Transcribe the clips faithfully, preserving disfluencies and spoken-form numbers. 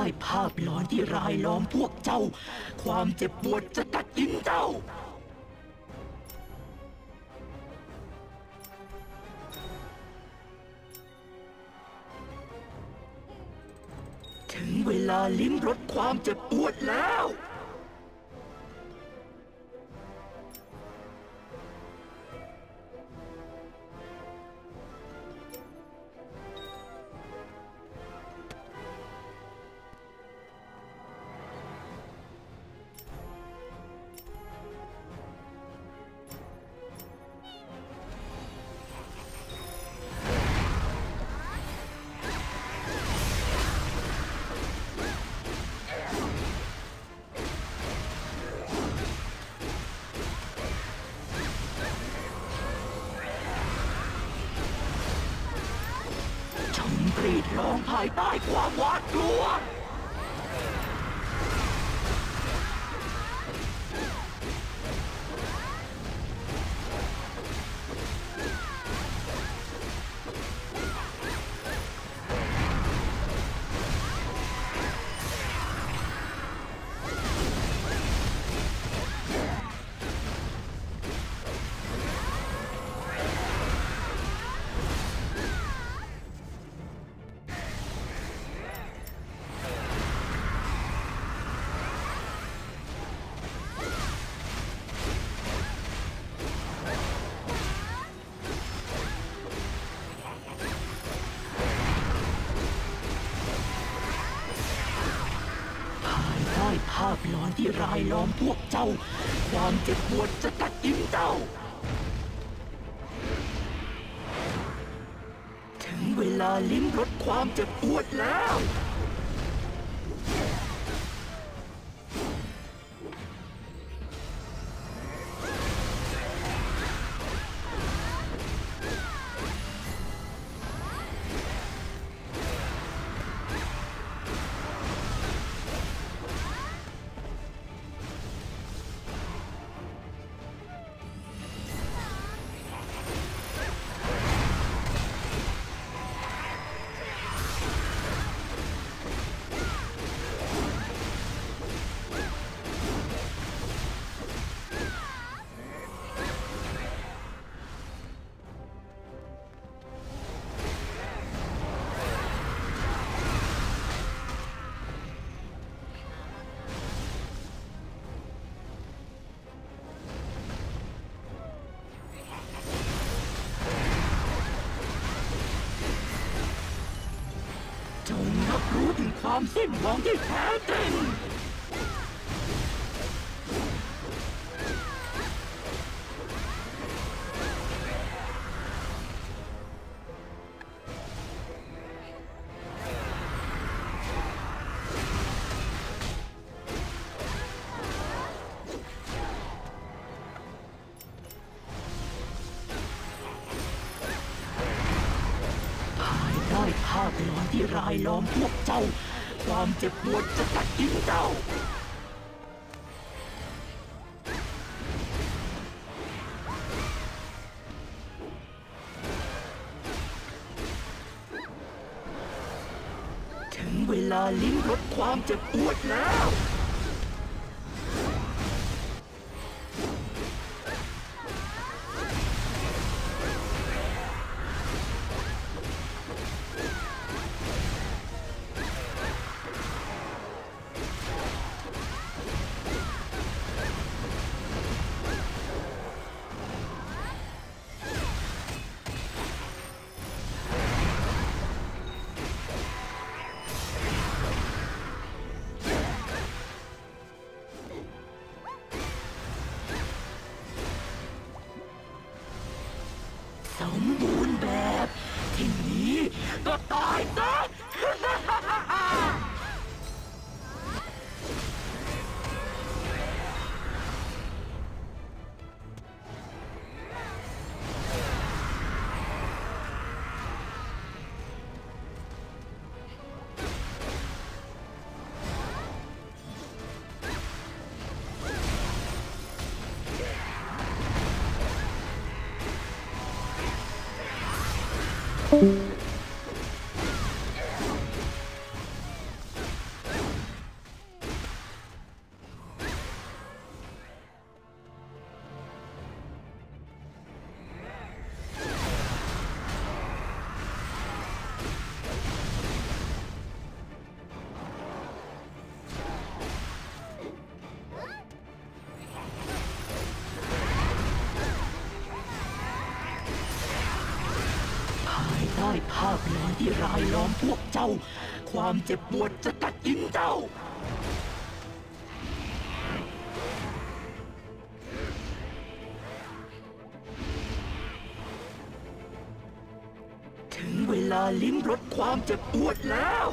ภาพหลอนที่รายล้อมพวกเจ้าความเจ็บปวดจะกัดกินเจ้าถึงเวลาลิ้มรสความเจ็บปวดแล้วกรีดร้องภายใต้ความหวาดกลัวภาพหลอนที่รายล้อมพวกเจ้าความเจ็บปวดจะกัดกินเจ้าถึงเวลาลิ้มรสความเจ็บปวดแล้วจงรับรู้ถึงความสิ้นหวังที่แท้จริงภาพหลอนที่รายล้อมพวกเจ้าความเจ็บปวดจะกัดกินเจ้าถึงเวลาลิ้มรสความเจ็บปวดแล้วสมบูรณ์แบบที่นี้ก็ตายซะสาพลอยที่รายล้อมพวกเจ้าความเจ็บปวดจะกัดกินเจ้าถึงเวลาลิ้มรสความเจ็บปวดแล้ว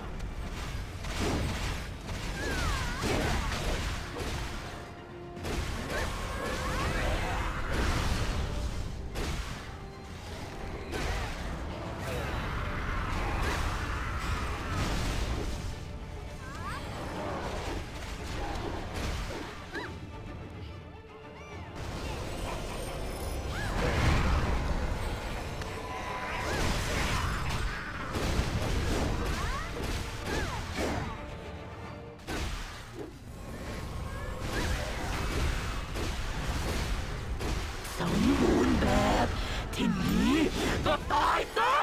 สมบูรณ์แบบที่นี้ก็ตายซะ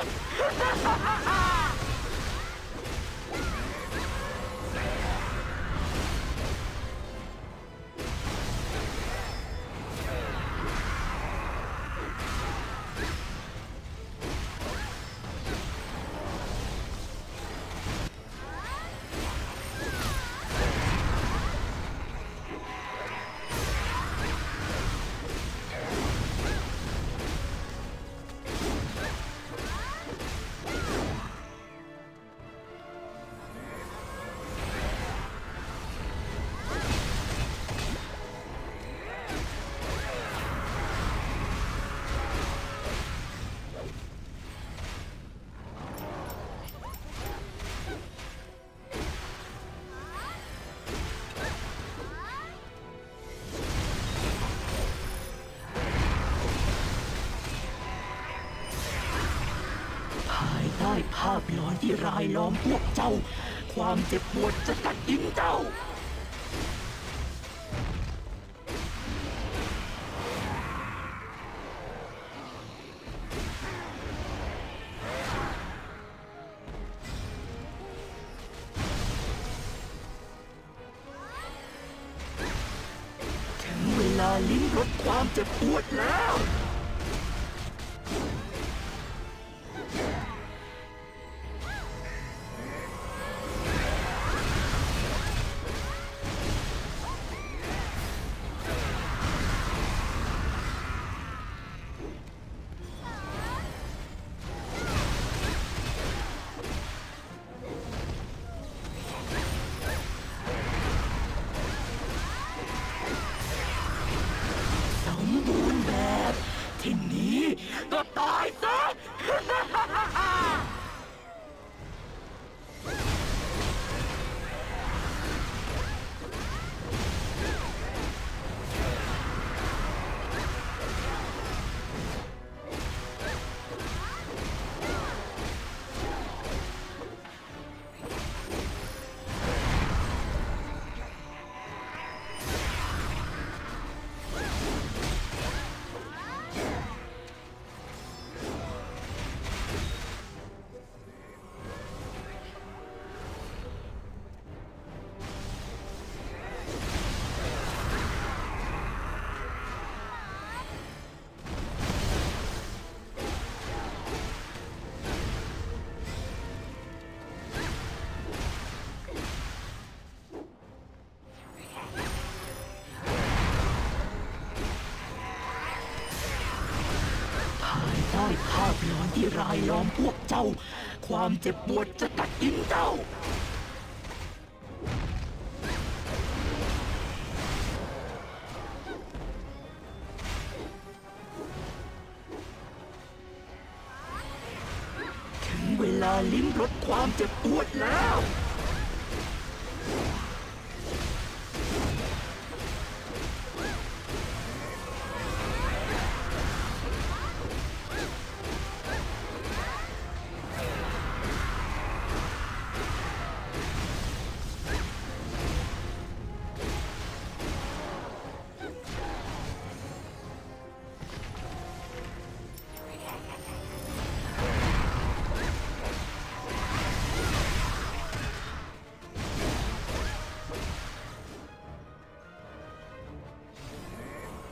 ใต้ภาพหลอนที่รายล้อมพวกเจ้าความเจ็บปวดจะกัดกินเจ้าถึงเวลาลิ้มรสความเจ็บปวดแล้วที่นี้ก็ตายซะใต้ภาพหลอนที่รายล้อมพวกเจ้าความเจ็บปวดจะกัดกินเจ้าถึงเวลาลิ้มรสความเจ็บปวดแล้ว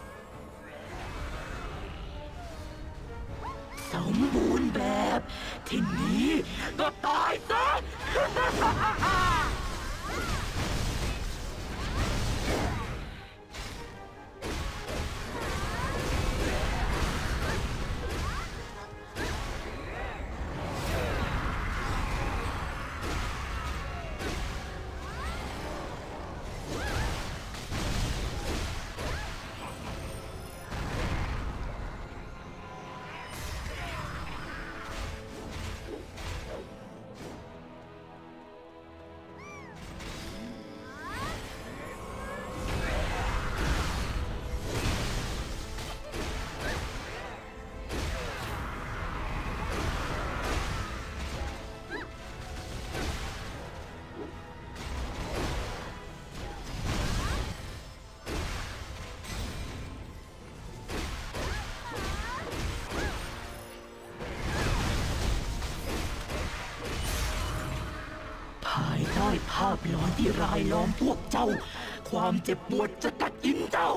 สมบูรณ์แบบทีนี้ก็ตายซะ ภายใต้ภาพหลอนที่รายล้อมพวกเจ้าความเจ็บปวดจะกัดกินเจ้า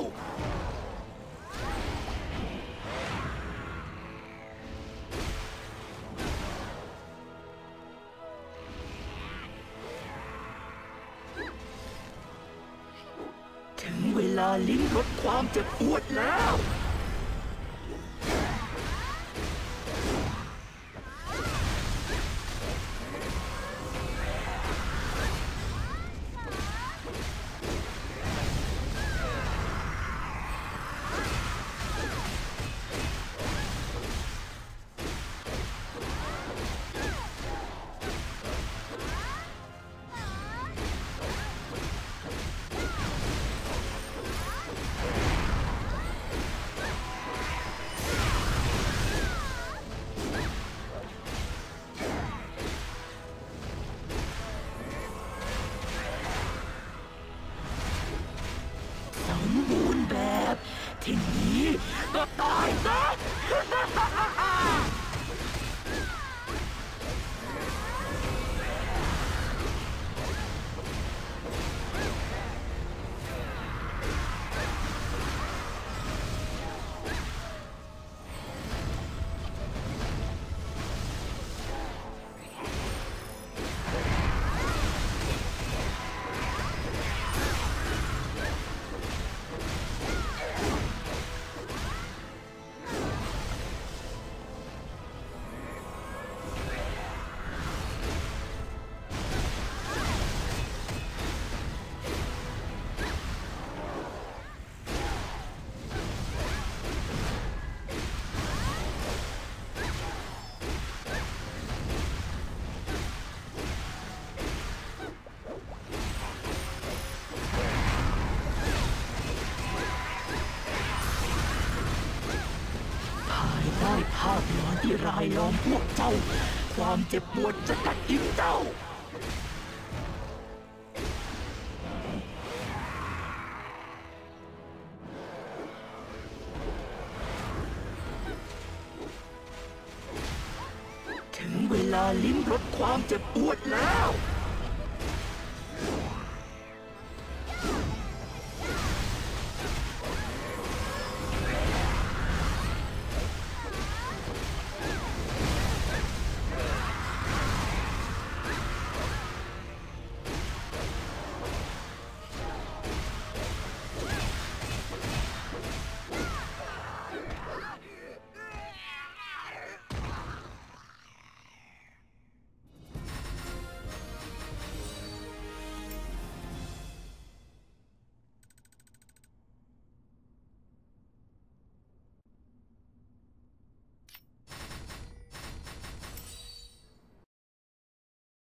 ถึงเวลาลิ้มรสความเจ็บปวดแล้วทีนี้ก็ตายซะ ภาพหลอนที่รายล้อมพวกเจ้าความเจ็บปวดจะกัดกินเจ้าถึงเวลาลิ้มรสความเจ็บปวดแล้ว